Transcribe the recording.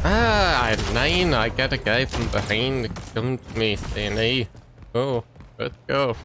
Ah, at 9, I get a guy from behind to come to me saying, hey, oh, let's go.